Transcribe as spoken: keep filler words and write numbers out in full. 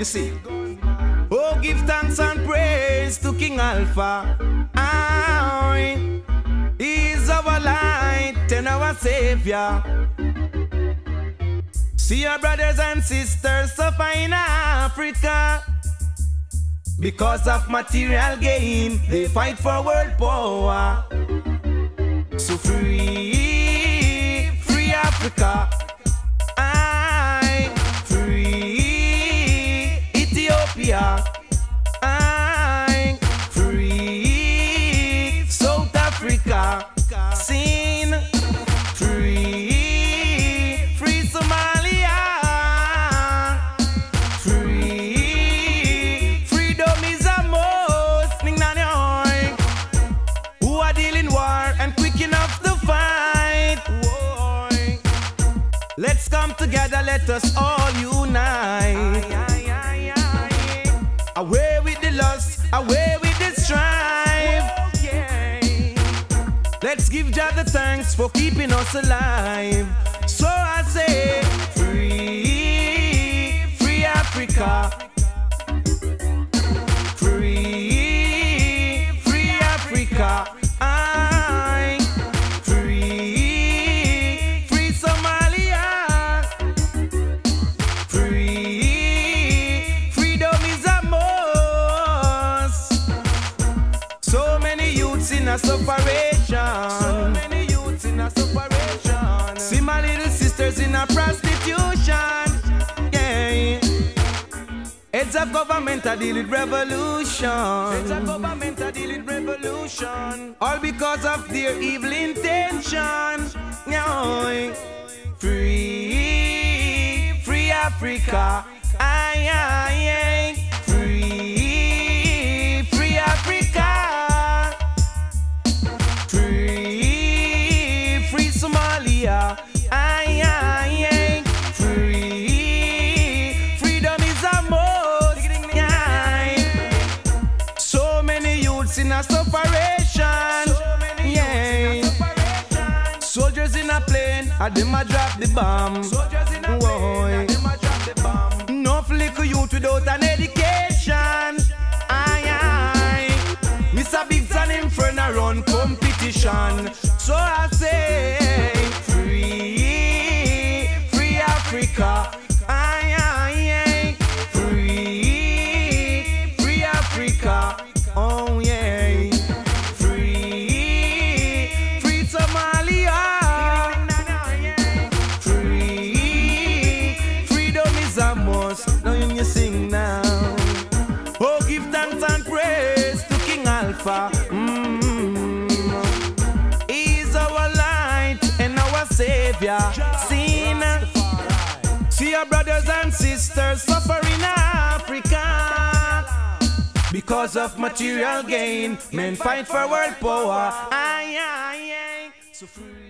see. Oh, give thanks and praise to King Alpha. Aye. He is our light and our savior. See our brothers and sisters suffer in Africa. Because of material gain, they fight for world power. So free, free Africa. I free Ethiopia. I free South Africa. Sin free, free Somalia. Free, freedom is a most. Ning na nyoy. Who are dealing war and quick enough to fight. Woy. Let's come together, let us all unite. Away with the lust, away with the strife. Let's give Jah the thanks for keeping us alive. So I say, free, free Africa. Free, free Africa. I free, free Somalia. Free, freedom is a must. So many youths in a separation. So many youths in a separation. See my little sisters in a prostitution. Yeah. It's a government a deal with revolution. It's a government a deal with revolution. All because of their evil intention. Yeah. Free, free Africa. Aye, aye, aye. Free, free Africa. Free, free Somalia. Aye, aye, aye. Free, freedom is a must. Aye. So many youths in a separation. Yeah. Soldiers in a plane, and them a drop the bomb. Soldiers in a plane, and them a drop the bomb. No little youth without an education. Aye, aye. Mister Biggs and him friend a run competition. So I say, free, free Africa. Aye, aye, aye. Free, free Africa. Oh yeah. Free, free Somalia. Free, freedom is a must. Now you sing now. Oh, give thanks and praise to King Alpha. Mm. He's our light and our savior. Seen, see our brothers and sisters suffer in Africa. Because of material gain, men fight for world power. Aye, aye, aye. So free.